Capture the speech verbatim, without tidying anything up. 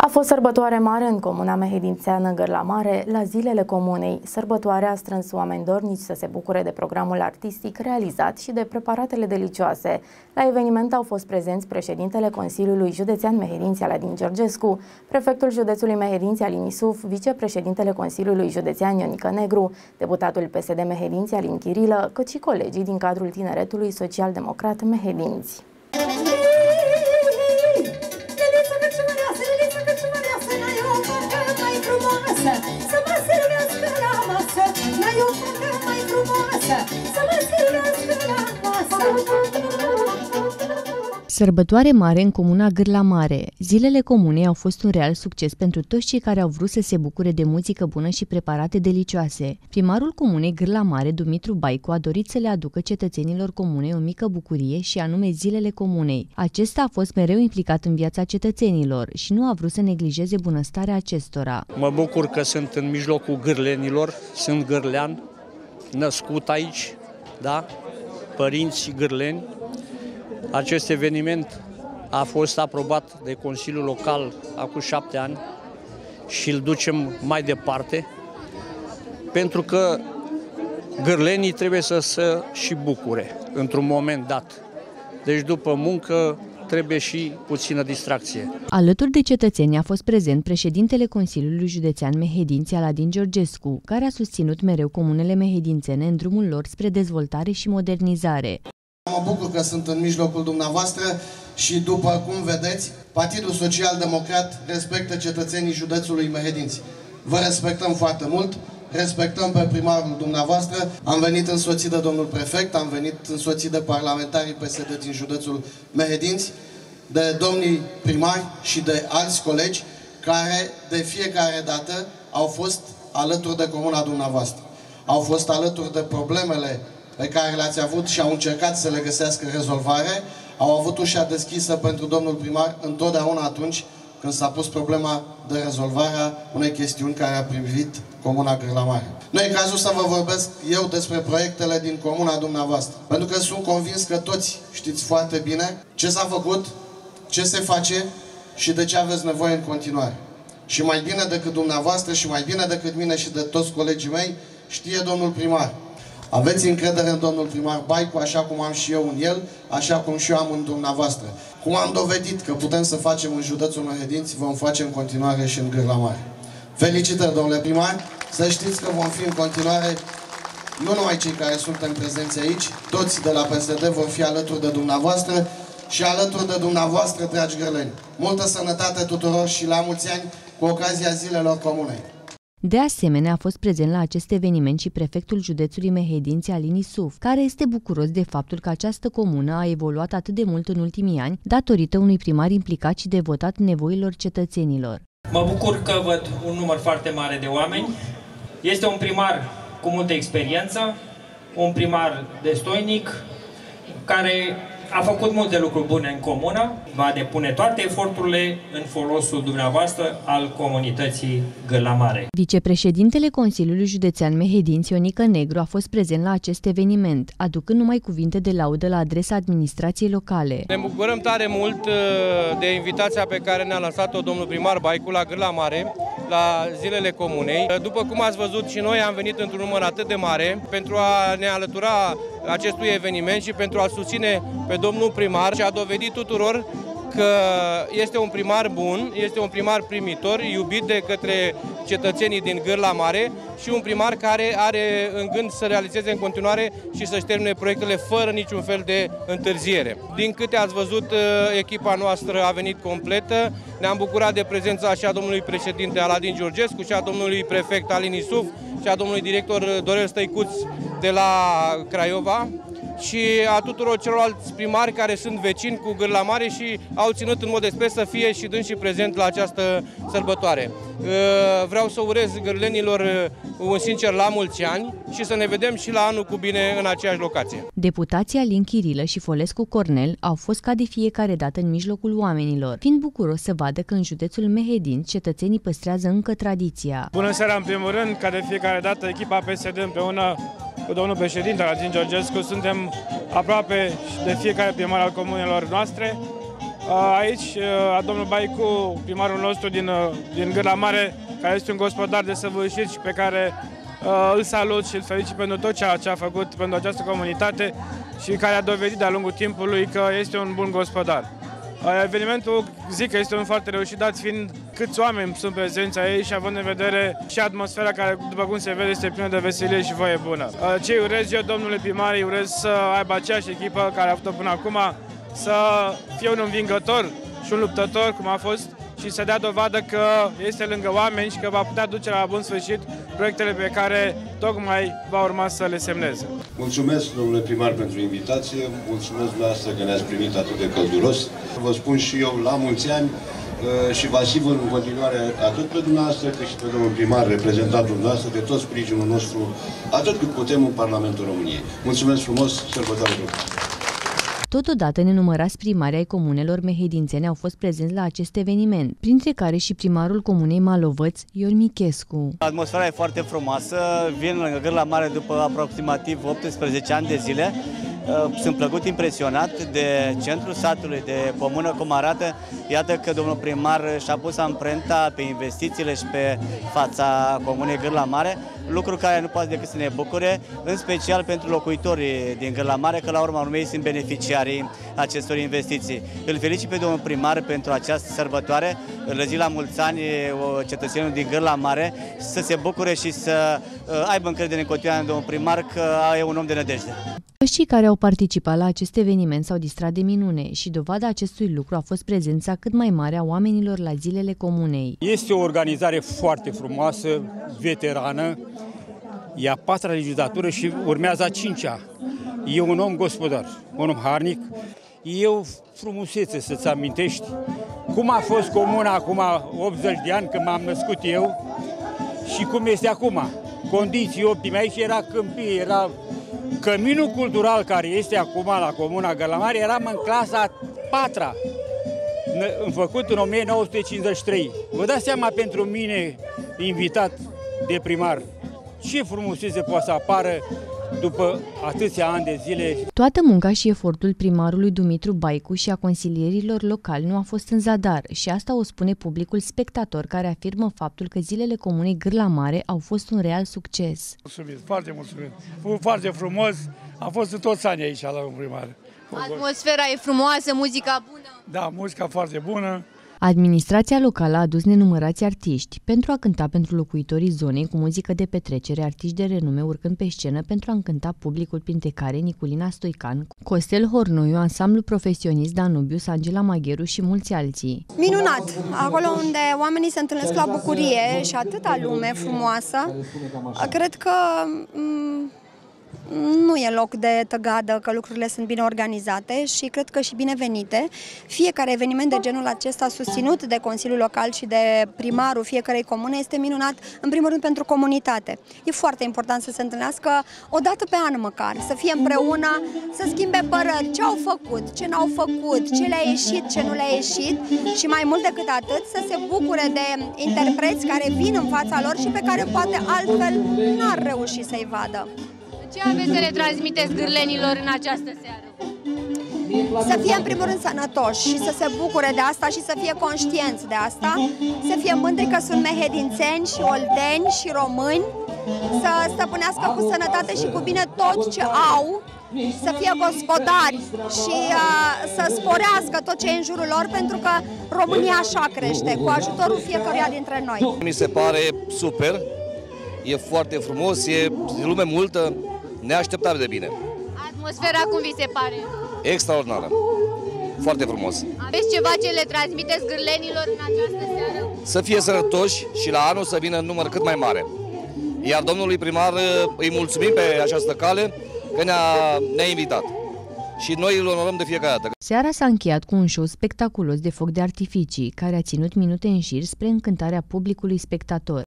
fost sărbătoare mare în comuna mehedințeană Gârla Mare la Zilele Comunei. Sărbătoarea a strâns oameni dornici să se bucure de programul artistic realizat și de preparatele delicioase. La eveniment au fost prezenți președintele Consiliului Județean Mehedinți Aladin Georgescu, prefectul județului Mehedinți Alin Isuf, vicepreședintele Consiliului Județean Ionică Negru, deputatul P S D Mehedinți Alin Chirilă, cât și colegii din cadrul Tineretului Social-Democrat Mehedinți. Să mă servească la masă, mai o fată mai frumoasă, să mă servească la masă. Sărbătoare mare în comuna Gârla Mare. Zilele Comunei au fost un real succes pentru toți cei care au vrut să se bucure de muzică bună și preparate delicioase. Primarul comunei Gârla Mare, Dumitru Baicu, a dorit să le aducă cetățenilor comunei o mică bucurie și anume Zilele Comunei. Acesta a fost mereu implicat în viața cetățenilor și nu a vrut să neglijeze bunăstarea acestora. Mă bucur că sunt în mijlocul gârlenilor, sunt gârlean, născut aici, da? Părinți gârleni. Acest eveniment a fost aprobat de Consiliul Local acum șapte ani și îl ducem mai departe, pentru că gârlenii trebuie să se și bucure într-un moment dat. Deci după muncă trebuie și puțină distracție. Alături de cetățeni a fost prezent președintele Consiliului Județean Mehedinți Aladin Georgescu, care a susținut mereu comunele mehedințene în drumul lor spre dezvoltare și modernizare. Mă bucur că sunt în mijlocul dumneavoastră și, după cum vedeți, Partidul Social-Democrat respectă cetățenii județului Mehedinți. Vă respectăm foarte mult, respectăm pe primarul dumneavoastră. Am venit însoțit de domnul prefect, am venit însoțit de parlamentarii P S D din județul Mehedinți, de domnii primari și de alți colegi care de fiecare dată au fost alături de comuna dumneavoastră. Au fost alături de problemele pe care le-ați avut și au încercat să le găsească rezolvare, au avut ușa deschisă pentru domnul primar întotdeauna atunci când s-a pus problema de rezolvare a unei chestiuni care a privit comuna Gârla Mare. Nu e cazul să vă vorbesc eu despre proiectele din comuna dumneavoastră, pentru că sunt convins că toți știți foarte bine ce s-a făcut, ce se face și de ce aveți nevoie în continuare. Și mai bine decât dumneavoastră și mai bine decât mine și de toți colegii mei, știe domnul primar. Aveți încredere în domnul primar Baicu, așa cum am și eu în el, așa cum și eu am în dumneavoastră. Cum am dovedit că putem să facem în județul Mehedinți, vom face în continuare și în Gârla Mare. Felicitări, domnule primar, să știți că vom fi în continuare, nu numai cei care suntem prezenți aici, toți de la P S D vor fi alături de dumneavoastră și alături de dumneavoastră, dragi gârleni. Multă sănătate tuturor și la mulți ani cu ocazia Zilelor Comunei. De asemenea, a fost prezent la acest eveniment și prefectul județului Mehedinți Alin Isuf, care este bucuros de faptul că această comună a evoluat atât de mult în ultimii ani, datorită unui primar implicat și devotat nevoilor cetățenilor. Mă bucur că văd un număr foarte mare de oameni. Este un primar cu multă experiență, un primar destoinic, care a făcut multe lucruri bune în comună, va depune toate eforturile în folosul dumneavoastră al comunității Gârla Mare. Vicepreședintele Consiliului Județean Mehedinți Ionică Negru a fost prezent la acest eveniment, aducând numai cuvinte de laudă la adresa administrației locale. Ne bucurăm tare mult de invitația pe care ne-a lansat-o domnul primar Baicu la Gârla Mare, la Zilele Comunei. După cum ați văzut, și noi am venit într-un număr atât de mare pentru a ne alătura acestui eveniment și pentru a susține pe domnul primar și a dovedit tuturor că este un primar bun, este un primar primitor, iubit de către cetățenii din Gârla Mare și un primar care are în gând să realizeze în continuare și să-și termine proiectele fără niciun fel de întârziere. Din câte ați văzut, echipa noastră a venit completă. Ne-am bucurat de prezența și a domnului președinte Aladin Georgescu, și a domnului prefect Alin Isuf, și a domnului director Dorel Stăicuț de la Craiova, și a tuturor celorlalți primari care sunt vecini cu Gârla Mare și au ținut în mod expres să fie și dâns și prezent la această sărbătoare. Vreau să urez gârlenilor un sincer la mulți ani și să ne vedem și la anul cu bine în aceeași locație. Deputații Alin Chirilă și Folescu Cornel au fost ca de fiecare dată în mijlocul oamenilor, fiind bucuros să vadă că în județul Mehedinți cetățenii păstrează încă tradiția. Bună seara, în primul rând, ca de fiecare dată, echipa P S D împreună cu domnul președinte Aladin Georgescu suntem aproape de fiecare primar al comunelor noastre Aici, a domnul Baicu, primarul nostru din, din Gârla Mare, care este un gospodar desăvârșit și pe care uh, îl salut și îl felicit pentru tot ceea ce a făcut pentru această comunitate și care a dovedit de-a lungul timpului că este un bun gospodar. Uh, evenimentul, zic că este un foarte reușit, dat fiind câți oameni sunt prezenți aici și având în vedere și atmosfera care, după cum se vede, este plină de veselie și voie bună. Uh, ce îi urez eu, domnule primar, îi urez să aibă aceeași echipă care a avut-o până acum, să fie un învingător și un luptător, cum a fost, și să dea dovadă că este lângă oameni și că va putea duce la bun sfârșit proiectele pe care tocmai va urma să le semneze. Mulțumesc, domnule primar, pentru invitație, mulțumesc dumneavoastră că ne-ați primit atât de călduros. Vă spun și eu la mulți ani și vă asigur în continuare atât pe dumneavoastră cât și pe domnul primar, reprezentantul dumneavoastră, de tot sprijinul nostru, atât cât putem în Parlamentul României. Mulțumesc frumos, sărbătoare frumoasă! Totodată, nenumărați primari ai comunelor mehedințene au fost prezenți la acest eveniment, printre care și primarul comunei Malovăț, Ion Michescu. Atmosfera e foarte frumoasă, vin lângă Gârla Mare după aproximativ optsprezece ani de zile. Sunt plăcut impresionat de centrul satului, de comună cum arată. Iată că domnul primar și-a pus amprenta pe investițiile și pe fața comunei Gârla Mare, lucru care nu poate decât să ne bucure, în special pentru locuitorii din Gârla Mare, că la urma urmei sunt beneficiarii acestor investiții. Îl felicit pe domnul primar pentru această sărbătoare, îl zic la mulți ani cetățenul din Gârla Mare, să se bucure și să aibă încredere în continuare în domnul primar că e un om de nădejde. Toți cei care au participat la acest eveniment s-au distrat de minune și dovada acestui lucru a fost prezența cât mai mare a oamenilor la zilele comunei. Este o organizare foarte frumoasă, veterană, e a patra legislatură și urmează a cincea. E un om gospodar, un om harnic. E o frumusețe să-ți amintești cum a fost comuna acum optzeci de ani când m-am născut eu și cum este acum. Condiții optime, aici era câmpie, era... Căminul cultural care este acum la Comuna Gârla Mare, eram în clasa a patra, făcut în o mie nouă sute cincizeci și trei. Vă dați seama pentru mine, invitat de primar, ce frumusețe poate să apară după atâția ani de zile. Toată munca și efortul primarului Dumitru Baicu și a consilierilor locali nu a fost în zadar și asta o spune publicul spectator care afirmă faptul că zilele comunei Gârla Mare au fost un real succes. Mulțumit, foarte mulțumit. Foarte frumos, a fost toți ani aici la un primar. Atmosfera e frumoasă, muzica bună. Da, muzica foarte bună. Administrația locală a adus nenumărați artiști pentru a cânta pentru locuitorii zonei cu muzică de petrecere, artiști de renume urcând pe scenă pentru a încânta publicul, printre care Niculina Stoican, Costel Hornoiu, ansamblu profesionist Danubius, Angela Magheru și mulți alții. Minunat! Acolo unde oamenii se întâlnesc la bucurie și atâta lume frumoasă, cred că nu e loc de tăgadă, că lucrurile sunt bine organizate și cred că și binevenite. Fiecare eveniment de genul acesta susținut de Consiliul Local și de primarul fiecarei comune este minunat, în primul rând pentru comunitate. E foarte important să se întâlnească o dată pe an măcar, să fie împreună, să schimbe păreri, ce au făcut, ce n-au făcut, ce le-a ieșit, ce nu le-a ieșit și mai mult decât atât să se bucure de interpreți care vin în fața lor și pe care poate altfel n-ar reuși să-i vadă. Ce aveți să le transmiteți gârlenilor în această seară? Să fie în primul rând sănătoși și să se bucure de asta și să fie conștienți de asta, să fie mândri că sunt mehedințeni și oldeni și români, să stăpânească cu sănătate și cu bine tot ce au, să fie gospodari și uh, să sporească tot ce e în jurul lor, pentru că România așa crește, cu ajutorul fiecăruia dintre noi. Mi se pare super, e foarte frumos, e lume multă, neașteptat de bine. Atmosfera cum vi se pare? Extraordinară. Foarte frumos. Aveți ceva ce le transmiteți gârlenilor în această seară? Să fie sănătoși și la anul să vină în număr cât mai mare. Iar domnului primar îi mulțumim pe această cale că ne-a ne-a invitat. Și noi îl onorăm de fiecare dată. Seara s-a încheiat cu un show spectaculos de foc de artificii, care a ținut minute în șir spre încântarea publicului spectator.